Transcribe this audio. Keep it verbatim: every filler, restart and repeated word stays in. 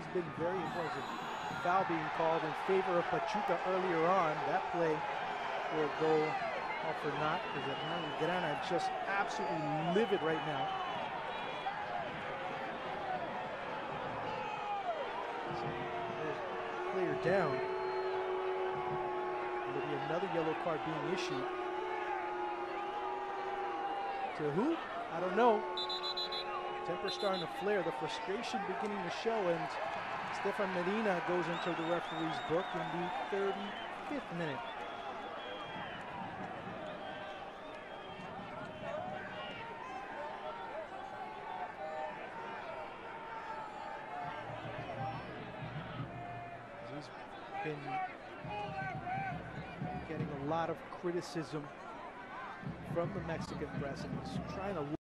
been very important. Foul being called in favor of Pachuca earlier on. That play will go off for naught because Hernán Grana just absolutely livid right now. So, player down. There'll be another yellow card being issued. To who? I don't know. Temper starting to flare, the frustration beginning to show, and Stefan Medina goes into the referee's book in the thirty-fifth minute. He's been getting a lot of criticism from the Mexican press, and he's trying to